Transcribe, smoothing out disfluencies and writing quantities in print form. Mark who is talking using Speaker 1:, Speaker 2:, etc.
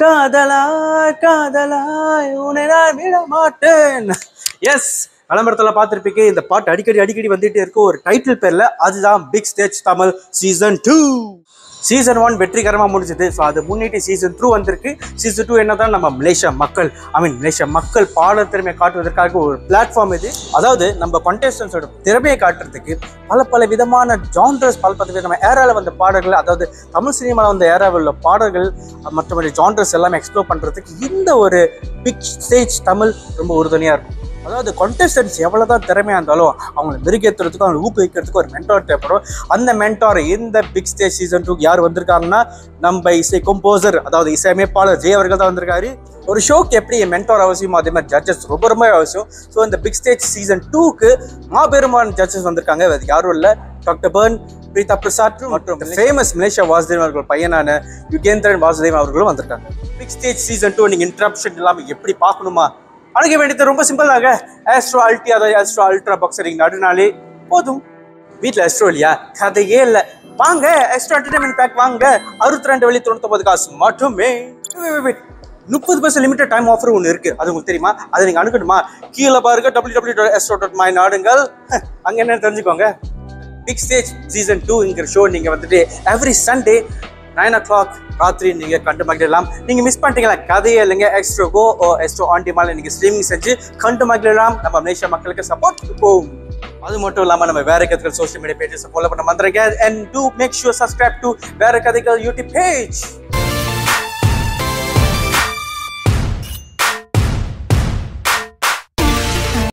Speaker 1: காதலாய் காதலாய் உன்னை நான் விட மாட்டேன். எஸ், விளம்பரத்தில் பார்த்துருப்பீங்க. இந்த பாட்டு அடிக்கடி வந்துட்டே இருக்கும் ஒரு டைட்டில் பேரில். அதுதான் big stage Tamil season 2. Season 1 வெற்றிகரமாக முடிஞ்சது. ஸோ அது முன்னிட்டு சீசன் 2 வந்திருக்கு. சீசன் 2 என்ன தான் நம்ம மலேசியா மக்கள் பாட திறமையை காட்டுவதற்காக ஒரு பிளாட்ஃபார்ம் இது. அதாவது நம்ம கான்டெஸ்டன்ஸோட திறமையை காட்டுறதுக்கு பல விதமான ஜான்ரஸ், பல விதமான ஏராவில் வந்த பாடல்கள், அதாவது தமிழ் சினிமாவில் வந்த ஏராவில் உள்ள பாடல்கள் மற்றபடி ஜான்ரஸ் எல்லாமே எக்ஸ்ப்ளோர் பண்ணுறதுக்கு இந்த ஒரு பிக் ஸ்டேஜ் தமிழ் ரொம்ப உறுதுணையாக இருக்கும். அதாவது கான்டெஸ்டன்ஸ் எவ்வளோ தான் திறமையாக இருந்தாலும் அவங்களை மெருகேற்றுறதுக்கும் அவங்களை ஊக்குவிக்கிறதுக்கும் ஒரு மென்டார் தேவைப்படும். அந்த மென்டார் இந்த பிக் ஸ்டேஜ் சீசன் 2 யார் வந்திருக்காங்கன்னா, நம்ம இசை கம்போசர், அதாவது இசையமைப்பாளர் ஜெய் அவர்கள் தான் வந்திருக்காரு. ஒரு ஷோக்கு எப்படி மென்டார் அவசியமோ அதே மாதிரி ஜட்ஜஸ் ரொம்ப அவசியம். ஸோ இந்த பிக் ஸ்டேஜ் சீசன் 2க்கு மாபெருமான ஜட்ஜஸ் வந்திருக்காங்க. அது யாரும் இல்லை, டாக்டர் பர்ன், பிரீதா, பிரசாத் மற்றும் ஃபேமஸ் மலேசியா வாசுதேவன் அவர்கள் பையனான யுகேந்திரன் வாசுதேவன் அவர்களும் வந்திருக்காங்க. பிக் ஸ்டேஜ் சீசன் 2 நீங்கள் இன்டரப்ஷன் இல்லாமல் எப்படி பார்க்கணுமா, அணுக வேண்டியது ரொம்ப சிம்பிளாக ஆஸ்ட்ரோ அல்டி, அதாவது ஆஸ்ட்ரோ அல்ட்ரா பாக்ஸர் நீங்கள் நடுனாலே போதும். வீட்டில் ஆஸ்ட்ரோ இல்லையா, கதையே இல்லை, வாங்க ஆஸ்ட்ரோ என்டர்டைன்மெண்ட் பேக் வாங்க. 62.99 காசு மட்டுமே. 30% லிமிட்டட் டைம் ஆஃபர் ஒன்று இருக்குது, அது உங்களுக்கு தெரியுமா? அதை நீங்கள் அணுகணுமா? கீழே பாருங்க www.astro.my நாடுங்கள், அங்கே என்னன்னு தெரிஞ்சுக்கோங்க. பிக் ஸ்டேஜ் சீசன் 2ங்கிற ஷோ நீங்கள் வந்துட்டு எவ்ரி சண்டே 9 o'clock ராத்திரி நீங்கள் கண்டு மகிழலாம். நீங்கள் மிஸ் பண்ணிட்டீங்களா, கதையே இல்லைங்க. Astro GO Astro On Demand நீங்கள் ஸ்ட்ரீமிங் செஞ்சு கண்டு மகிழலாம். நம்ம மலேசியா மக்களுக்கு சப்போர்ட் கொடுப்போம். அது மட்டும் இல்லாமல் நம்ம வேற கதைகள் சோஷியல் மீடியா பேஜஸ் ஃபாலோ பண்ண மறந்துடுங்க. And do make sure subscribe to Verra Kathaigal YouTube page.